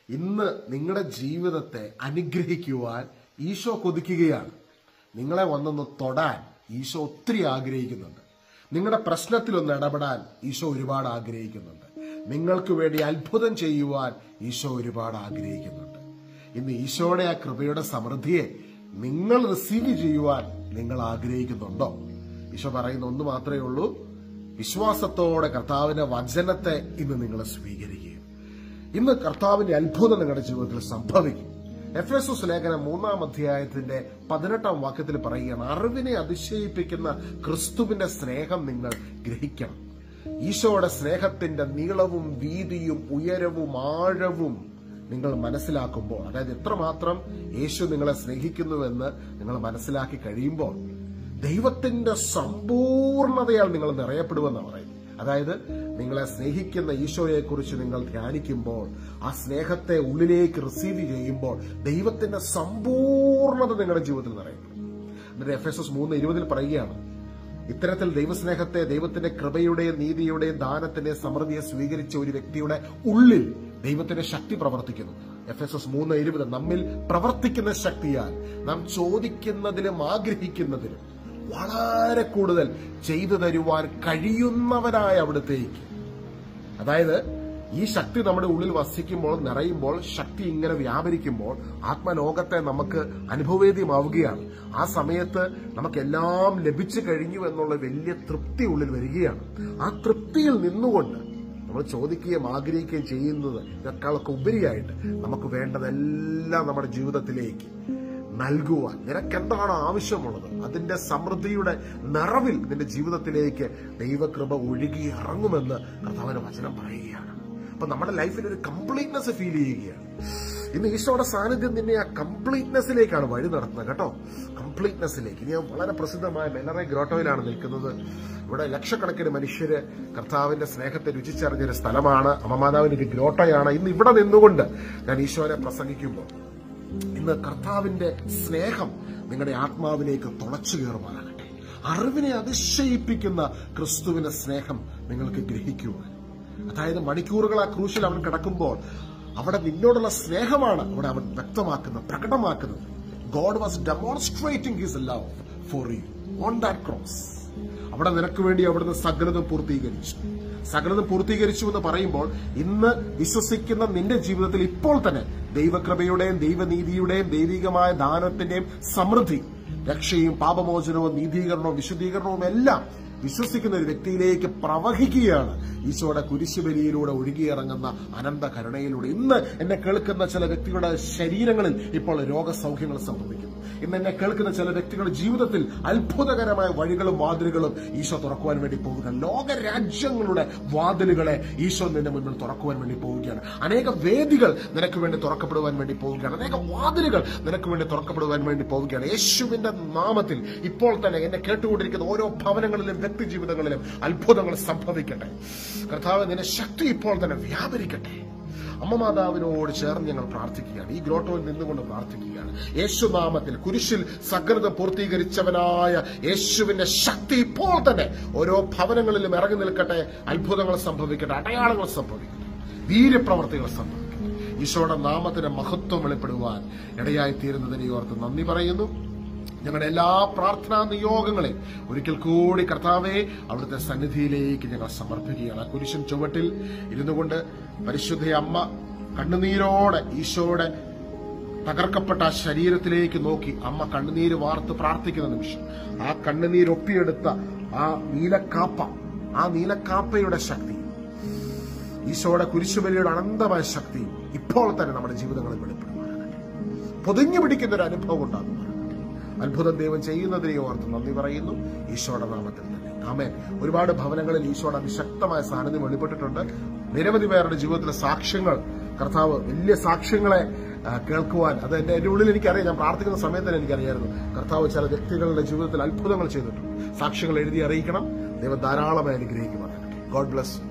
ഇന്ന് നിങ്ങളുടെ ജീവിതത്തെ അനുഗ്രഹിക്കുവാൻ ഈശോ കൊതിക്കുകയാണ്. നിങ്ങളെ വന്നൊന്ന് തൊടാൻ ഈശോ ഒത്തിരി ആഗ്രഹിക്കുന്നുണ്ട്. നിങ്ങളുടെ പ്രശ്നത്തിലൊന്ന് ഇടപെടാൻ ഈശോ ഒരുപാട് ആഗ്രഹിക്കുന്നുണ്ട്. നിങ്ങൾക്ക് വേണ്ടി അത്ഭുതം ചെയ്യുവാൻ ഈശോ ഒരുപാട് ആഗ്രഹിക്കുന്നുണ്ട്. ഇന്ന് ഈശോയുടെ ആ കൃപയുടെ സമൃദ്ധിയെ നിങ്ങൾ റിസീവ് ചെയ്യുവാൻ നിങ്ങൾ ആഗ്രഹിക്കുന്നുണ്ടോ? ഈശോ പറയുന്ന ഒന്ന് മാത്രമേ ഉള്ളൂ, വിശ്വാസത്തോടെ കർത്താവിന്റെ വചനത്തെ ഇന്ന് നിങ്ങൾ സ്വീകരിക്കുക. ഇന്ന് കർത്താവിന്റെ അത്ഭുതം നിങ്ങളുടെ ജീവിതത്തിൽ സംഭവിക്കും. എഫേസോസ് ലേഖനം 3-ാം അധ്യായത്തിന്റെ 18-ാം വാക്യത്തിൽ പറയുകയാണ്, അറിവിനെ അതിശയിപ്പിക്കുന്ന ക്രിസ്തുവിന്റെ സ്നേഹം നിങ്ങൾ ഗ്രഹിക്കണം. ഈശോയുടെ സ്നേഹത്തിന്റെ നീളവും വീതിയും ഉയരവും ആഴവും നിങ്ങൾ മനസ്സിലാക്കുമ്പോൾ, അതായത് എത്രമാത്രം യേശു നിങ്ങളെ സ്നേഹിക്കുന്നുവെന്ന് നിങ്ങൾ മനസ്സിലാക്കി കഴിയുമ്പോൾ ദൈവത്തിന്റെ സമ്പൂർണതയാൽ നിങ്ങൾ നിറയപ്പെടുമെന്നാണ് പറയുന്നത്. അതായത് നിങ്ങളെ സ്നേഹിക്കുന്ന ഈശോയെക്കുറിച്ച് നിങ്ങൾ ധ്യാനിക്കുമ്പോൾ, ആ സ്നേഹത്തെ ഉള്ളിലേക്ക് റിസീവ് ചെയ്യുമ്പോൾ ദൈവത്തിന്റെ സമ്പൂർണത നിങ്ങളുടെ ജീവിതത്തിൽ നിറയപ്പെടും. എന്നിട്ട് എഫേസോസ് 3:20 പറയുകയാണ്, ഇത്തരത്തിൽ ദൈവസ്നേഹത്തെ, ദൈവത്തിന്റെ കൃപയുടെയും നീതിയുടെയും ദാനത്തിന്റെ സമൃദ്ധിയെ സ്വീകരിച്ച ഒരു വ്യക്തിയുടെ ഉള്ളിൽ ദൈവത്തിന്റെ ശക്തി പ്രവർത്തിക്കുന്നു. എഫേസോസ് 3:20 നമ്മിൽ പ്രവർത്തിക്കുന്ന ശക്തിയാൽ നാം ചോദിക്കുന്നതിലും ആഗ്രഹിക്കുന്നതിലും വളരെ കൂടുതൽ ചെയ്തു തരുവാൻ കഴിയുന്നവരായ അവിടുത്തേക്ക്. അതായത് ഈ ശക്തി നമ്മുടെ ഉള്ളിൽ വസിക്കുമ്പോൾ, നിറയുമ്പോൾ, ശക്തി ഇങ്ങനെ വ്യാപരിക്കുമ്പോൾ ആത്മലോകത്തെ നമുക്ക് അനുഭവവേദ്യമാവുകയാണ്. ആ സമയത്ത് നമുക്കെല്ലാം ലഭിച്ചു കഴിഞ്ഞു എന്നുള്ള വലിയ തൃപ്തി ഉള്ളിൽ വരികയാണ്. ആ തൃപ്തിയിൽ നിന്നുകൊണ്ട് നമ്മൾ ചോദിക്കുകയും ആഗ്രഹിക്കുകയും ചെയ്യുന്നത് ഇതൊക്കെ ഉപരിയായിട്ട് നമുക്ക് വേണ്ടതെല്ലാം നമ്മുടെ ജീവിതത്തിലേക്ക് നൽകുവാൻ നിനക്കെന്താണ് ആവശ്യമുള്ളത് അതിന്റെ സമൃദ്ധിയുടെ നിറവിൽ നിന്റെ ജീവിതത്തിലേക്ക് ദൈവകൃപ ഒഴുകി ഇറങ്ങുമെന്ന് കർത്താവിന്റെ വചനം പറയുകയാണ്. അപ്പൊ നമ്മുടെ ലൈഫിൽ ഒരു കംപ്ലീറ്റ്നെസ് ഫീൽ ചെയ്യുകയാണ്. ഇന്ന് ഈശോയുടെ സാന്നിധ്യം നിന്നെ ആ കംപ്ലീറ്റ്നെസ്സിലേക്കാണ് വഴി നടത്തുന്നത് കേട്ടോ, കംപ്ലീറ്റ്നെസ്സിലേക്ക്. ഞാൻ വളരെ പ്രസിദ്ധമായ മെലറെ ഗ്രോട്ടോയിലാണ് നിൽക്കുന്നത്. ഇവിടെ ലക്ഷക്കണക്കിന് മനുഷ്യര് കർത്താവിന്റെ സ്നേഹത്തെ രുചിച്ചറിഞ്ഞൊരു സ്ഥലമാണ്. അമ്മമാതാവിന്റെ ഒരു ഗ്രോട്ടോയാണ്. ഇന്ന് ഇവിടെ നിന്നുകൊണ്ട് ഞാൻ ഈശോനെ പ്രസംഗിക്കുമ്പോൾ ഇന്ന് കർത്താവിന്റെ സ്നേഹം നിങ്ങളുടെ ആത്മാവിലേക്ക് തുളച്ചു കയറുവാനാകട്ടെ. അറിവിനെ അതിശയിപ്പിക്കുന്ന ക്രിസ്തുവിന്റെ സ്നേഹം നിങ്ങൾക്ക് ഗ്രഹിക്കുവാൻ, അതായത് മണിക്കൂറുകൾ ആ ക്രൂശിൽ അവൻ കിടക്കുമ്പോൾ അവിടെ നിന്നോടുള്ള സ്നേഹമാണ് അവിടെ അവൻ വ്യക്തമാക്കുന്നത്, പ്രകടമാക്കുന്നത്. God was demonstrating his love for you on that cross. അവിടെ നിനക്ക് വേണ്ടി അവിടുന്ന് സകലതും പൂർത്തീകരിച്ചു. സകലതും പൂർത്തീകരിച്ചു എന്ന് പറയുമ്പോൾ ഇന്ന് വിശ്വസിക്കുന്ന നിന്റെ ജീവിതത്തിൽ ഇപ്പോൾ തന്നെ ദൈവകൃപയുടെയും ദൈവനീതിയുടെയും ദൈവികമായ ദാനത്തിന്റെയും സമൃദ്ധി, രക്ഷയും പാപമോചനവും നീതീകരണവും വിശുദ്ധീകരണവും എല്ലാം വിശ്വസിക്കുന്ന ഒരു വ്യക്തിയിലേക്ക് പ്രവഹിക്കുകയാണ് ഈശോയുടെ കുരിശുബലിയിലൂടെ ഒഴുകിയിറങ്ങുന്ന അനന്ത കരുണയിലൂടെ. ഇന്ന് എന്നെ കേൾക്കുന്ന ചില വ്യക്തികളുടെ ശരീരങ്ങളിൽ ഇപ്പോൾ രോഗസൗഖ്യങ്ങൾ സംഭവിക്കുന്നു. ഇന്ന് എന്നെ കേൾക്കുന്ന ചില വ്യക്തികളുടെ ജീവിതത്തിൽ അത്ഭുതകരമായ വഴികളും വാതിലുകളും ഈശോ തുറക്കുവാൻ വേണ്ടി പോവുകയാണ്. ലോകരാജ്യങ്ങളുടെ വാതിലുകളെ ഈശോ നിന്റെ മുന്നിൽ തുറക്കുവാൻ വേണ്ടി പോവുകയാണ്. അനേക വേദികൾ നിനക്ക് വേണ്ടി തുറക്കപ്പെടുവാൻ വേണ്ടി പോവുകയാണ്. അനേക വാതിലുകൾ നിനക്ക് വേണ്ടി തുറക്കപ്പെടുവാൻ വേണ്ടി പോവുകയാണ്. യേശുവിന്റെ നാമത്തിൽ ഇപ്പോൾ തന്നെ എന്നെ കേട്ടുകൊണ്ടിരിക്കുന്ന ഓരോ ഭവനങ്ങളിലും വ്യക്തി ജീവിതങ്ങളിലും അത്ഭുതങ്ങൾ സംഭവിക്കട്ടെ. കർത്താവ് നിന്റെ ശക്തി ഇപ്പോൾ തന്നെ വ്യാപരിക്കട്ടെ. അമ്മമാതാവിനോട് ചേർന്ന് ഞങ്ങൾ പ്രാർത്ഥിക്കുകയാണ്. ഈ ഗ്രോട്ടോയിൽ നിന്നുകൊണ്ട് പ്രാർത്ഥിക്കുകയാണ്. യേശുനാമത്തിൽ കുരിശിൽ സകലത പൂർത്തീകരിച്ചവനായ യേശുവിന്റെ ശക്തി ഇപ്പോൾ തന്നെ ഓരോ ഭവനങ്ങളിലും ഇറങ്ങി നിൽക്കട്ടെ. അത്ഭുതങ്ങൾ സംഭവിക്കട്ടെ, അടയാളങ്ങൾ സംഭവിക്കട്ടെ, വീര്യപ്രവർത്തികൾ സംഭവിക്കട്ടെ. ഈശോയുടെ നാമത്തിന്റെ മഹത്വം വെളിപ്പെടുവാൻ ഇടയായി തീരുന്നതിനെ ഓർത്ത് നന്ദി പറയുന്നു. ഞങ്ങളുടെ എല്ലാ പ്രാർത്ഥനാ നിയോഗങ്ങളെ ഒരിക്കൽ കൂടി കർത്താവെ അവിടുത്തെ സന്നിധിയിലേക്ക് ഞങ്ങൾ സമർപ്പിക്കുകയാണ്. കുരിശിൻ ചുവട്ടിൽ ഇരുന്നു കൊണ്ട് പരിശുദ്ധ അമ്മ കണ്ണുനീരോടെ ഈശോയുടെ തകർക്കപ്പെട്ട ശരീരത്തിലേക്ക് നോക്കി അമ്മ കണ്ണുനീര് വാർത്ത് പ്രാർത്ഥിക്കുന്ന നിമിഷം ആ കണ്ണുനീരൊപ്പിയെടുത്ത ആ നീലക്കാപ്പയുടെ ശക്തി, ഈശോയുടെ കുരിശുബലിയുടെ അനന്തമായ ശക്തി ഇപ്പോൾ തന്നെ നമ്മുടെ ജീവിതങ്ങളിൽ വെളിപ്പെടുവാനാകട്ടെ. പൊതിഞ്ഞു പിടിക്കുന്ന ഒരു അനുഭവം ഉണ്ടാകും. അത്ഭുതം ദൈവം ചെയ്യുന്നതിനെ ഓർത്ത് നന്ദി പറയുന്നു ഈശോയുടെ നാമത്തിൽ തന്നെ. ആമേൻ. ഒരുപാട് ഭവനങ്ങളിൽ ഈശോയുടെ അതിശക്തമായ സാന്നിധ്യം വെളിപ്പെട്ടിട്ടുണ്ട്. നിരവധി പേരുടെ ജീവിതത്തിലെ സാക്ഷ്യങ്ങൾ, കർത്താവ് വലിയ സാക്ഷ്യങ്ങളെ കേൾക്കുവാൻ, അത് എന്റെ ഉള്ളിൽ എനിക്കറിയാം. ഞാൻ പ്രാർത്ഥിക്കുന്ന സമയത്ത് തന്നെ എനിക്കറിയായിരുന്നു കർത്താവ് ചില വ്യക്തികളുടെ ജീവിതത്തിൽ അത്ഭുതങ്ങൾ ചെയ്തിട്ടുണ്ട്. സാക്ഷ്യങ്ങൾ എഴുതി അറിയിക്കണം. ദൈവം ധാരാളമായി അനുഗ്രഹിക്കുവാനാകട്ടെ. God bless.